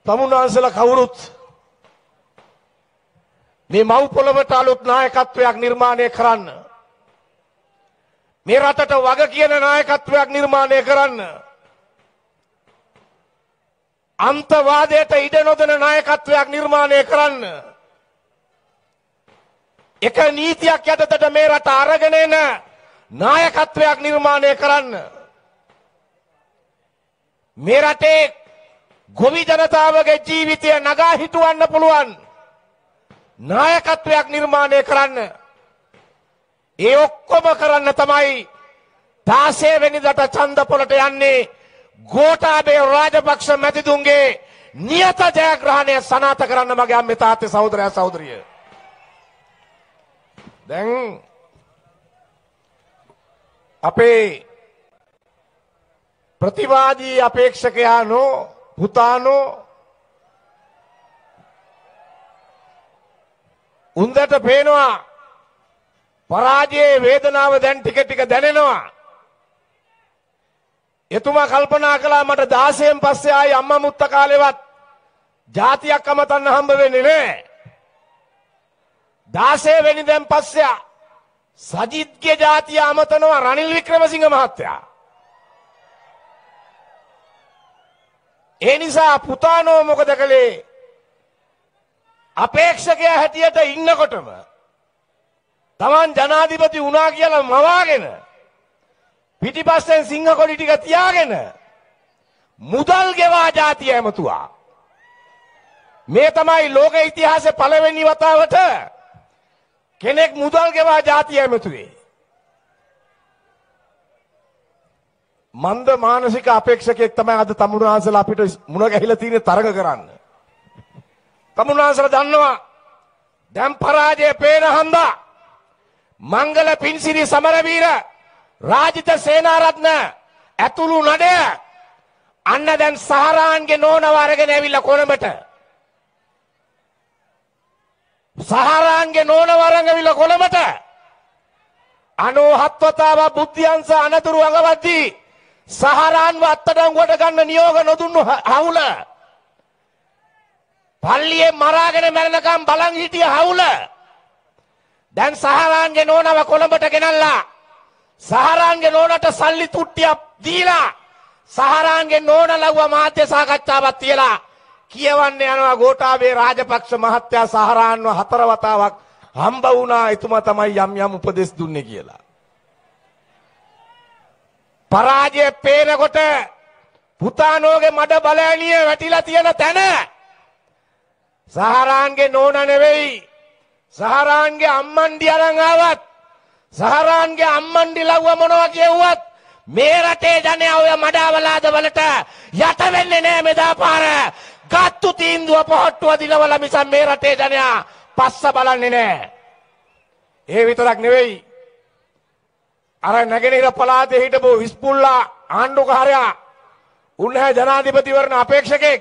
තමුන්වහන්සේලා කවුරුත් මේ මව් පොළොවට අලුත් නායකත්වයක් නිර්මාණය කරන්න. මේ රටට වග කියන නායකත්වයක් නිර්මාණය කරන්න. අන්තවාදයට ඉඩ නොදෙන නායකත්වයක් නිර්මාණය කරන්න. එක නීතියක් යටතට මේ රට අරගෙන එන නායකත්වයක් නිර්මාණය කරන්න. මේ රටේ ගොවි ජනතාවගේ ජීවිතය නගා හිටවන්න පුළුවන් නායකත්වයක් නිර්මාණය කරන්න. ඒ ඔක්කොම කරන්න තමයි 16 වෙනිදාට ඡන්ද පොළට යන්නේ ගෝඨාභය රාජපක්ෂ මැතිතුන්ගේ නියත ජයග්‍රහණය සනාථ කරන්න මගේ අම්මේ තාත්තේ සහෝදරයා සහෝදරිය. දැන් අපේ ප්‍රතිවාදී අපේක්ෂකයානෝ පුතානෝ උන්දට පේනවා පරාජයේ වේදනාව දැන් ටික ටික දැනෙනවා. එතුමා කල්පනා කළා මට 16න් පස්සේ ආයි අම්මා මුත්ත කාලෙවත් ජාතියක් අමතන්න හම්බ වෙන්නේ නැහැ. 16 වෙනිදෙන් පස්සේ සජිත්ගේ ජාතිය අමතනවා රනිල් වික්‍රමසිංහ මහත්තයා. ඒ නිසා පුතානෝ මොකද කළේ? අපේක්ෂකයා හැටියට ඉන්නකොටම තමන් ජනාධිපති වුණා කියලා මවාගෙන පිටිපස්සෙන් සිංහ කොඩි ටික තියාගෙන මුදල් ගෙවා ජාතිය ඇමතුවා. මේ තමයි ලෝක ඉතිහාසයේ පළවෙනි වතාවට කෙනෙක් මුදල් ගෙවා ජාතිය ඇමතුවේ. මන්ද මානසික අපේක්ෂකයෙක් තමයි අද තමුන්වහන්සේලා අපිට මුණ ගැහිලා තියෙන තරග කරන්න. තමුන්වහන්සේලා දන්නවා දැන් පරාජය පේන හන්දා මංගල පින්සිරි සමරවීර රාජිත සේනාරත්න ඇතුළු නඩය අන්න දැන් සහරාන්ගේ නෝනව අරගෙන ඇවිල්ලා කොළඹට. සහරාන්ගේ නෝනව අරන් ඇවිල්ලා කොළඹට 97 වතාවක් බුද්ධියංශ අනතුරු අඟවද්දී සහරාන්ව අත්අඩංගුවට ගන්න නියෝග නොදුන්නු හවුල. පල්ලියේ මරාගෙන මැරෙනකම් බලන් හිටිය හවුල. දැන් සහරාන්ගේ නෝනව කොළඹට ගෙනල්ලා සහරාන්ගේ නෝනට සල්ලි තුට්ටියක් දීලා සහරාන්ගේ නෝන ලව්ව මාධ්‍ය සාකච්ඡාවක් තියලා කියවන්න යනවා ගෝඨාභය රාජපක්ෂ මහත්තයා සහරාන්ව 4 වතාවක් හම්බ වුණා. එතුමා තමයි යම් යම් උපදෙස් දුන්නේ කියලා. පරාජය පේනකොට පුතානෝගේ මඩ බලෑනිය වැටිලා තියෙන තැන සහරාන්ගේ නෝන නෙවෙයි සහරාන්ගේ අම්මන්ඩි අරන් ආවත් සහරාන්ගේ අම්මන්ඩි ලව්ව මොනවා කියුවත් මේ රටේ ජනයා ඔය මඩාවලාද වලට යට වෙන්නේ නැහැ මෙදා පාර. ගත්තු තීන්දුව පොහට්ටුව දිනවල මිස මේ රටේ ජනයා පස්ස බලන්නේ නැහැ. ඒ විතරක් නෙවෙයි අර නැගෙනහිර පළාතේ හිටපු හිස්පුල්ලා ආණ්ඩුකාරයා උන්හැ ජනාධිපතිවරණ අපේක්ෂකෙක්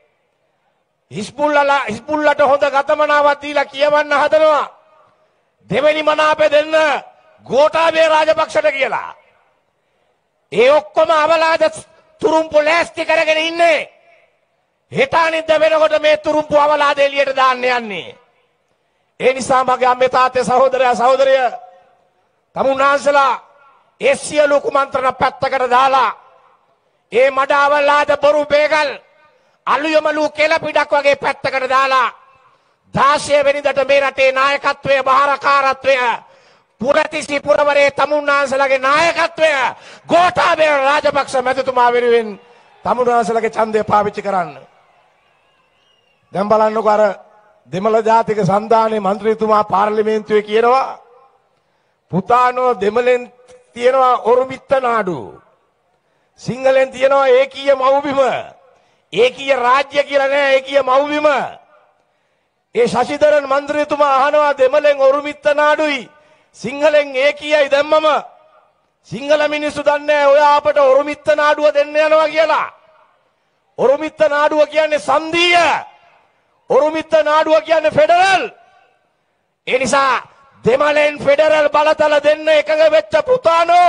හිස්පුල්ලට හොඳ ගතමනාවක් දීලා කියවන්න හදනවා දෙවෙනි මනාපේ දෙන්න ගෝඨාභය රාජපක්ෂට කියලා. ඒ ඔක්කොම අවලාද තුරුම්පු ලෑස්ති කරගෙන ඉන්නේ. හෙට අනිද්ද වෙනකොට මේ තුරුම්පු අවලාද එළියට දාන්න යන්නේ. ඒ නිසා මගේ අම්මේ තාත්තේ සහෝදරයා සහෝදරිය තමුන්වහන්සේලා ඒ සියලු කුමන්ත්‍රණ පැත්තකට දාලා ඒ මඩ අවලාද බොරු බේගල් අලුයමලු කෙල පිටක් වගේ පැත්තකට දාලා 16 වෙනිදාට මේ රටේ නායකත්වය බාරකාරත්වය පුරතිසි පුරවරේ තමුන්වහන්සේලාගේ නායකත්වය ගෝඨාභය රාජපක්ෂ මැතිතුමා වෙනුවෙන් තමුන්වහන්සේලාගේ ඡන්දය පාවිච්චි කරන්න. දැන් බලන්නකො අර දෙමළ ජාතික සන්ධානයේ മന്ത്രിතුමා පාර්ලිමේන්තුවේ කියනවා පුතානෝ දෙමළෙන් තියෙනවා ඔරුමිත්ත නාඩු සිංහලෙන් තියෙනවා ඒකීය මව්බිම ඒකීය රාජ්‍ය කියලා නෑ ඒකීය මව්බිම. ඒ ශශිධරන් മന്ത്രിතුමා අහනවා දෙමළෙන් ඔරුමිත්ත නාඩුයි සිංහලෙන් ඒකීයයි දැම්මම සිංහල මිනිස්සු දන්නේ ඔය අපට ඔරුමිත්ත නාඩුව දෙන්න යනවා කියලා. ඔරුමිත්ත නාඩුව කියන්නේ සංධීය. ඔරුමිත්ත නාඩුව කියන්නේ ෆෙඩරල්. ඒ නිසා දෙමළෙන් ෆෙඩරල් බලතල දෙන්න එකඟ වෙච්ච පුතානෝ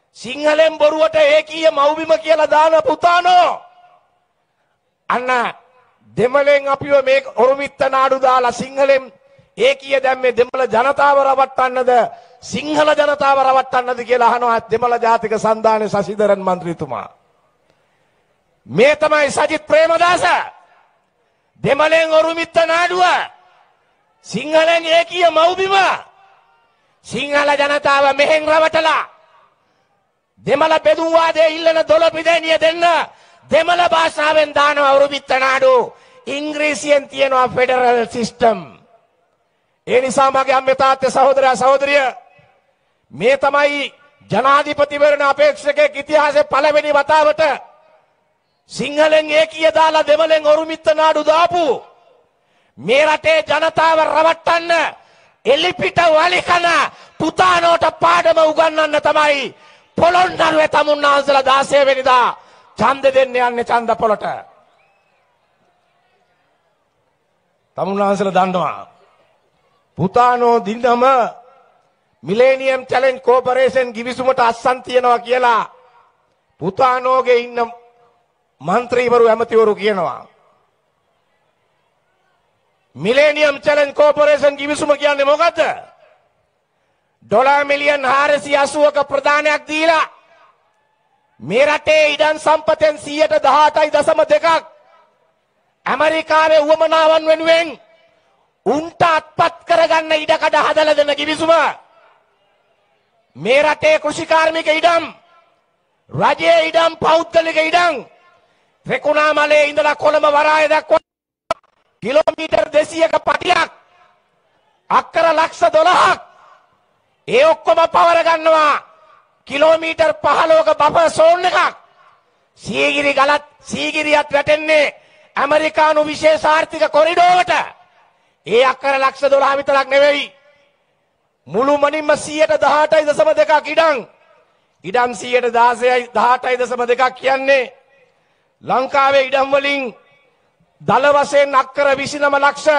සිංහලෙන් බොරුවට ඒකීය මව්බිම කියලා දාන පුතානෝ අන්න දෙමළෙන් අපිව මේ ඔරුමිත්ත නාඩු දාලා සිංහලෙන් ඒකීය දැම්මේ දෙමළ ජනතාව රවට්ටන්නද සිංහල ජනතාව රවට්ටන්නද කියලා අහනවා දෙමළ ජාතික සන්ධානයේ සසිදරන් මන්ත්‍රීතුමා. මේ තමයි සජිත් ප්‍රේමදාස දෙමළෙන් ඔරුමිත්ත නාඩුව සිංහලෙන් ඒකීය මව්බිම සිංහල ජනතාව මෙහෙන් රවටලා දෙමළ බෙදුම් වාදයේ ඉල්ලන දොළපිදෙනිය දෙන්න දෙමළ භාෂාවෙන් දානවා ඔරුමිත්ත නාඩු ඉංග්‍රීසියෙන් තියනවා ෆෙඩරල් සිස්ටම්. ඒ නිසා මගේ අම්මේ තාත්තේ සහෝදරයා සහෝදරිය මේ තමයි ජනාධිපතිවරණ අපේක්ෂකෙක් ඉතිහාසයේ පළවෙනි වතාවට සිංහලෙන් ඒකීය දාලා දෙමළෙන් ඔරුමිත්ත නාඩු දාපු මේ රටේ ජනතාව රවට්ටන්න එලිපිට වලිකන පුතානෝට පාඩම උගන්වන්න තමයි පොළොන්නරුවේ තමුන්නාන්සලා 16 වෙනිදා ඡන්ද දෙන්න යන්නේ ඡන්ද පොළට. තමුන්නාන්සලා දන්නවා පුතානෝ දිනම මිලේනියම් චැලෙන්ජ් කෝපරේෂන් ගිවිසුමට අස්සන් තියනවා කියලා පුතානෝගේ ඉන්න මන්ත්‍රීවරු ඇමතිවරු කියනවා. මිලේනියම් චැලෙන්ජ් කෝපරේෂන් ගිවිසුම කියන්නේ මොකද්ද? ඩොලර් මිලියන් 480ක ප්‍රදානයක් දීලා මේ රටේ ඉඩම් සම්පතෙන් 18.2% ඇමරිකාවේ උවමනාවන් වෙනුවෙන් උන්ට අත්පත් කරගන්න ඉඩකඩ හදලා දෙන ගිවිසුම. මේ රටේ කෘෂිකාර්මික ඉඩම්, රජයේ ඉඩම්, පෞද්ගලික ඉඩම් රෙකුණාමලේ ඉඳලා කොළඹ වරාය දක්වා කිලෝමීටර් 200ක පටියක් අක්කර ලක්ෂ 12ක් ඒ ඔක්කොම පවර ගන්නවා කිලෝමීටර් 15ක බෆර් සෝන් එකක්. සීගිරියත් වැටෙන්නේ ඇමරිකානු විශේෂ ආර්ථික කොරිඩෝවට. ඒ අක්කර ලක්ෂ 12 විතරක් නෙවෙයි මුළුමනින්ම 18.2% ඉඩම් 18.2% කියන්නේ ලංකාවේ ඉඩම් වලින් දල වශයෙන් අක්කර 29 ලක්ෂ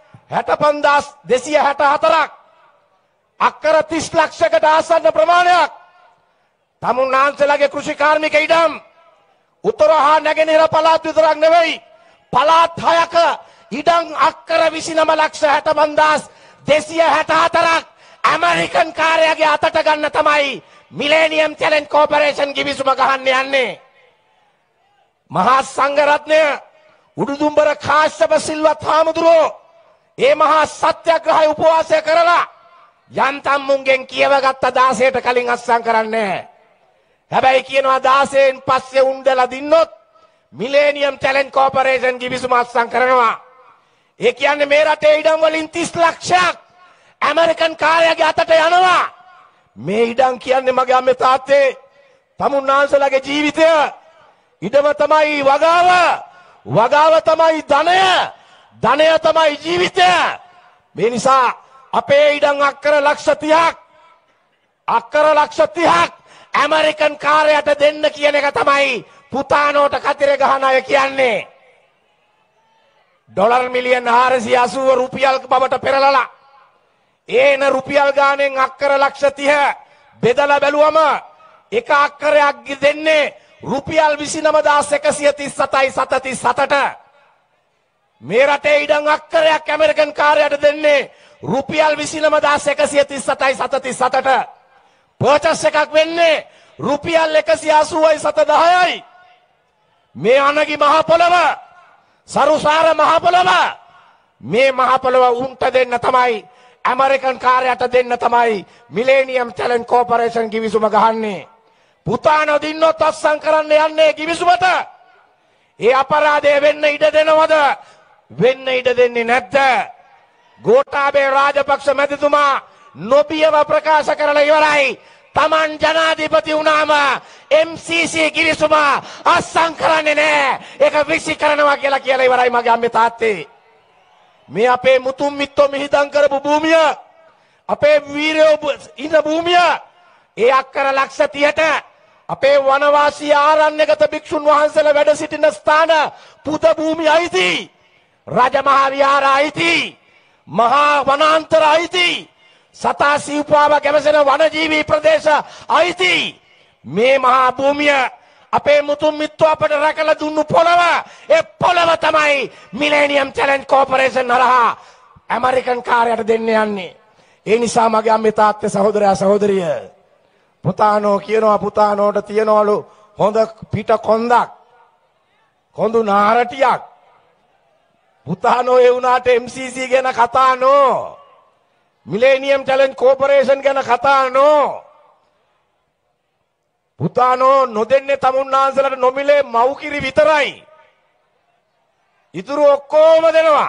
65264ක් අක්කර 30 ලක්ෂයකට ආසන්න ප්‍රමාණයක් තමුන්නාන්සලාගේ කෘෂිකාර්මික ඉඩම් උතුර හා නැගෙනහිර පළාත් විතරක් නෙවෙයි පළාත් 6ක ඉඩම් අක්කර 29 ලක්ෂ 65264ක් ඇමරිකන් කාර්යයේ අතට ගන්න තමයි මිලේනියම් චැලෙන්ජ් කෝපරේෂන් ගිවිසුම ගහන්න යන්නේ. මහා සංඝරත්නය උඩුදුම්බර කාශ්‍යප සිල්වත් හාමුදුරුවෝ ඒ මහා සත්‍යග්‍රහය උපවාසය කරලා යන්තම් මුංගෙන් කියවගත්ත 16ට කලින් අස්සම් කරන්නේ. හැබැයි කියනවා 16න් පස්සේ උන්දලා දින්නොත් මිලේනියම් චැලෙන්ජ් කෝපරේෂන් ගිවිසුම අස්සම් කරනවා. ඒ කියන්නේ මේ රටේ ඉඩම් වලින් 30 ලක්ෂයක් ඇමරිකන් කාර්යයේ අතට යනවා. මේ ඉඩම් කියන්නේ මගේ අම්මේ තාත්තේ තමුන්නාන්සලාගේ ජීවිතය. ඉඩම තමයි වගාව. වගාව තමයි ධනය. ධනය තමයි ජීවිතය. මේ නිසා අපේ ඉඩම් අක්කර ලක්ෂ 30ක් ඇමරිකන් කාර්යයට දෙන්න කියන එක තමයි පුතානෝට කතරේ ගහන අය කියන්නේ. ඩොලර් මිලියන් 480 රුපියල් බවට පෙරලලා ඒන රුපියල් ගානෙන් අක්කර ලක්ෂ 30 බෙදලා බැලුවම එක අක්කරයක් දෙන්නේ රුපියල් 29137ට. මේ රටේ ඉඩම් අක්කරයක් ඇමරිකන් කාර්යයට දෙන්නේ රුපියල් 29137ට. පර්චස් එකක් වෙන්නේ රුපියල් 180යි. මේ අනගි මහ පොළව සරුසාර මහ පොළව මේ මහ පොළව උන්ට දෙන්න තමයි ඇමරිකන් කාර්යයට දෙන්න තමයි මිලේනියම් චැලෙන්ජ් කෝපරේෂන් ගිවිසුම ගහන්නේ. පුතානෝ දින්නොත් අස්සම් කරන්න යන්නේ ගිවිසුමට. ඒ අපරාධය වෙන්න ඉඩ දෙනවද? වෙන්න ඉඩ දෙන්නේ නැද්ද? ගෝඨාභය රාජපක්ෂ මැතිතුමා නොබියව ප්‍රකාශ කරලා ඉවරයි. Taman ජනාධිපති වුණාම MCC ගිවිසුම අස්සම් කරන්නේ නැහැ. ඒක විසි කරනවා කියලා ඉවරයි මගේ අම්මේ තාත්තේ. මේ අපේ මුතුන් මිත්තෝ මිහිදම් කරපු භූමිය අපේ වීරයෝ ඉන්න භූමිය ඒ අක්කර ලක්ෂ 30ට අපේ වනවාසී ආරණ්‍යගත භික්ෂුන් වහන්සේලා වැඩ සිටින ස්ථාන පුද භූමි අයිති රජමහා විහාර අයිති මහා වනාන්තර අයිති සතා සිව්පාව ගැවසෙන වනජීවී ප්‍රදේශ අයිති මේ මහා භූමිය අපේ මුතුන් මිත්තු අපට රැකලා දුන්නු පොළව ඒ පොළව තමයි මිලේනියම් චැලෙන්ජ් කෝපරේෂන් හරහා ඇමරිකන් කාර්යයට දෙන්න යන්නේ. ඒ නිසා මගේ අම්මේ තාත්තේ සහෝදරයා සහෝදරිය පුතානෝ කියනවා පුතානෝට තියනවලු හොඳ පිට කොන්දක් කොඳු නාරටියක් පුතානෝ ඒ වුණාට MCC ගැන කතා නෝ මිලේනියම් චැලෙන්ජ් කෝපරේෂන් ගැන කතා නෝ පුතානෝ නොදෙන්නේ තමුන්නාන්සලට නොමිලේ මව්කිරි විතරයි ඉතුරු ඔක්කොම දෙනවා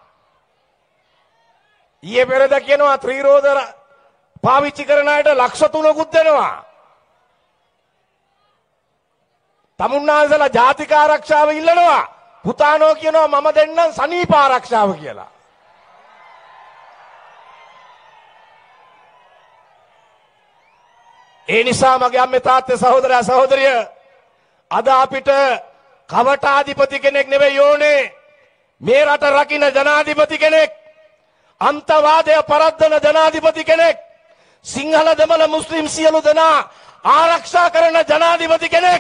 ඊයේ පෙරද කියනවා ත්‍රිරෝද පාවිච්චි කරන අයට ලක්ෂ 3කුත් දෙනවා තමුන්නාන්සලා ජාතික ආරක්ෂාව ඉල්ලනවා පුතානෝ කියනවා මම දෙන්නම් සනීප ආරක්ෂාව කියලා ඒ නිසා මගේ අම්මේ තාත්තේ සහෝදරයා සහෝදරිය අද අපිට කවටාධිපති කෙනෙක් නෙවෙයි ඕනේ මේ රට රකින්න ජනාධිපති කෙනෙක් අන්තවාදය පරද්දන ජනාධිපති කෙනෙක් සිංහල දෙමළ මුස්ලිම් සියලු දෙනා ආරක්ෂා කරන ජනාධිපති කෙනෙක්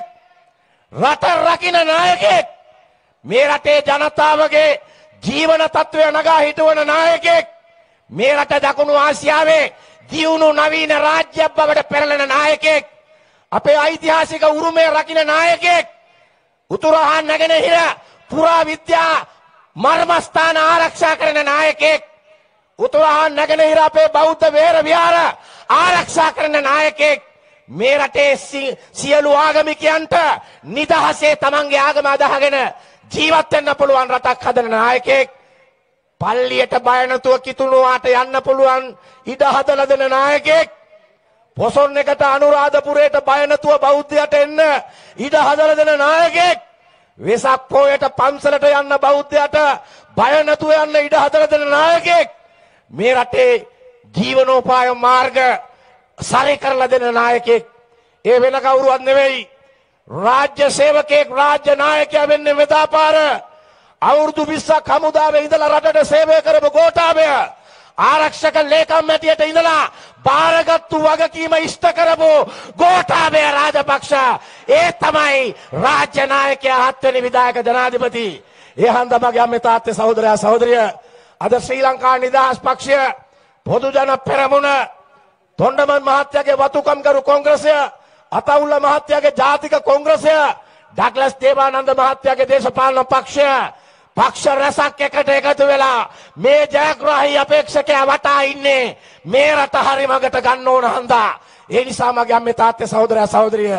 රට රකින්න නායකයෙක් මේ රටේ ජනතාවගේ ජීවන තත්ත්වය නගා හිටවන නායකයෙක් මේ රට දකුණු ආසියාවේ දියුණු නවීන රාජ්‍යයක් බවට පෙරලෙන නායකයෙක් අපේ ඓතිහාසික උරුමය රකින්න නායකයෙක් උතුරු හා නැගෙනහිර පුරා විද්‍යා මර්මස්ථාන ආරක්ෂා කරන නායකයෙක් උතුරු හා නැගෙනහිර අපේ බෞද්ධ වේර විහාර ආරක්ෂා කරන නායකයෙක් මේ රටේ සියලු ආගමිකයන්ට නිදහසේ තමන්ගේ ආගම අදහගෙන ජීවත් වෙන්න පුළුවන් රටක් හදන නායකයෙක් පල්ලියට බය නැතුව කිතුණුවාට යන්න පුළුවන් ඉඩ හදලා දෙන නායකයෙක් පොසොන් එකට අනුරාධපුරයට බය නැතුව බෞද්ධයට එන්න ඉඩ හදලා දෙන නායකයෙක් වෙසක් පොයට පන්සලට යන්න බෞද්ධයට බය නැතුව යන්න ඉඩ හදලා දෙන නායකයෙක් මේ රටේ ජීවනෝපාය මාර්ග සරි කරලා දෙන නායකයෙක් ඒ වෙන කවුරුවත් නෙවෙයි රාජ්‍ය සේවකයෙක් රාජ්‍ය නායකයා වෙන්නේ මෙදාපාර අවුරුදු 20ක් හමුදාවේ ඉඳලා රටට සේවය කරපු ගෝඨාභය ආරක්ෂක ලේකම් මැටියට ඉඳලා බාරගත්තු වගකීම ඉෂ්ට කරපු ගෝඨාභය රාජපක්ෂ ඒ තමයි රාජ්‍ය නායකයා 7 වෙනි විධායක ජනාධිපති ඒ හන්දමගේ අම්මේ තාත්තේ සහෝදරයා සහෝදරිය අද ශ්‍රී ලංකා නිදහස් පක්ෂය පොදු ජන පෙරමුණ තොණ්ඩමන් මහත්තයාගේ වතුකම්කරු කොංග්‍රසය අතවුල්ල මහත්තයාගේ ජාතික කොංග්‍රසය ඩග්ලස් දේවානන්ද මහත්තයාගේ දේශපාලන පක්ෂය පක්ෂ රැසක් එකට එකතු වෙලා මේ ජයග්‍රාහී අපේක්ෂකයා වටා ඉන්නේ මේ රට හරි මගට ගන්න ඕන හන්දා ඒ නිසා මගේ අම්මේ තාත්තේ සහෝදරයා සහෝදරිය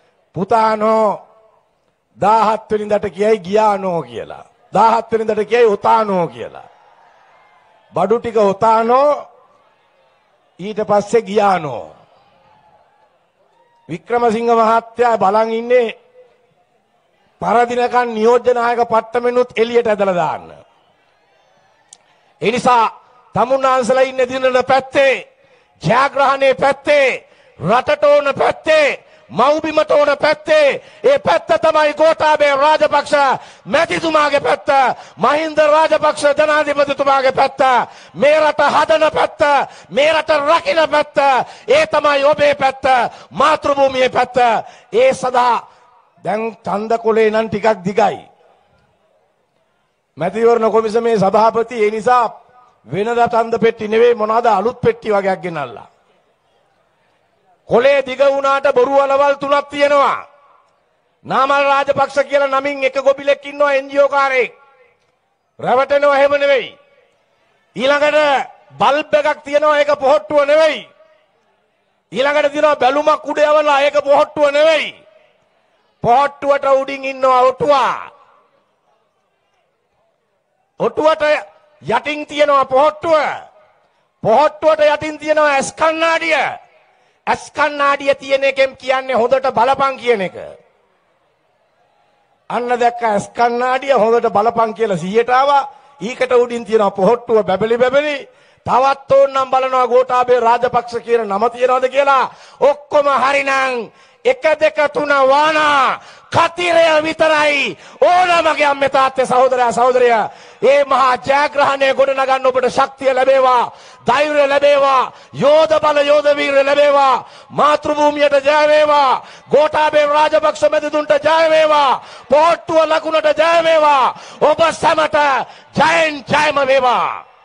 පුතානෝ 17 වෙනිදාට කියයි ගියානෝ කියලා 17 වෙනිදාට කියයි උතානෝ කියලා බඩු ටික උතානෝ ඊට පස්සේ ගියානෝ වික්‍රමසිංහ මහත්තයා බලන් ඉන්නේ පරදිනකන් නියෝජ්‍ය නායක පට්ටමෙනුත් එළියට ඇදලා දාන්න. ඒ නිසා තමුන්නාන්සලා ඉන්නේ දිනන පැත්තේ, ජයග්‍රහණයේ පැත්තේ, රටට ඕන පැත්තේ, මව්බිමට ඕන පැත්තේ. ඒ පැත්ත තමයි ගෝඨාභය රාජපක්ෂ මැතිතුමාගේ පැත්ත, මහින්ද රාජපක්ෂ ජනාධිපතිතුමාගේ පැත්ත, මේ රට හදන පැත්ත, මේ රට රකින්න පැත්ත. ඒ තමයි ඔබේ පැත්ත, මාතෘභූමියේ පැත්ත. ඒ සදා දැන් ඡන්ද කොලේ නම් ටිකක් දිගයි. මැතිවරණ කොමිසමේ සභාපති ඒ නිසා වෙනදා ඡන්ද පෙට්ටි නෙවෙයි මොනවාද අලුත් පෙට්ටි වගේක් ගෙනල්ලා. කොලේ දිග වුණාට බොරු වලවල් තුනක් තියෙනවා. නාමල් රාජපක්ෂ කියලා නමින් එක ගොබිලෙක් ඉන්නවා එන්ජිஓ කාරයෙක්. රැවටෙනවා එහෙම නෙවෙයි. ඊළඟට බල්බ් එකක් තියෙනවා ඒක පොහට්ටුව නෙවෙයි. ඊළඟට තියෙනවා බැලුමක් උඩ යවලා ඒක පොහට්ටුව නෙවෙයි. පොහට්ටුවට උඩින් ඉන්නවා ඔටුවා. ඔටුවට යටින් තියෙනවා පොහට්ටුව. පොහට්ටුවට යටින් තියෙනවා ඇස් කණ්ණාඩිය. ඇස් කණ්ණාඩිය තියෙන එකෙන් කියන්නේ හොඳට බලපං කියන එක. අන්න දැක්ක ඇස් කණ්ණාඩිය හොඳට බලපං කියලා 100ට ආවා. ඊකට උඩින් තියෙනවා පොහට්ටුව බැබලි බැබලි. තවත් ඕන්නම් බලනවා ගෝඨාභය රාජපක්ෂ කියන නම තියනවද කියලා. ඔක්කොම හරිනම් 1 2 3 වානා කතිරය විතරයි ඕනමගේ අම්මේ තාත්තේ සහෝදරයා සහෝදරිය ඒ මහා ජයග්‍රහණය ගොඩනගන්න ඔබට ශක්තිය ලැබේවා ධෛර්යය ලැබේවා යෝධ බල යෝධ වීර්ය ලැබේවා මාතෘ භූමියට ජය වේවා ගෝඨාභය රාජපක්ෂ මැතිතුන්ට ජය වේවා පොට්ටුව ලකුණට ජය වේවා ඔබ සැමට ජයෙන් ජයම වේවා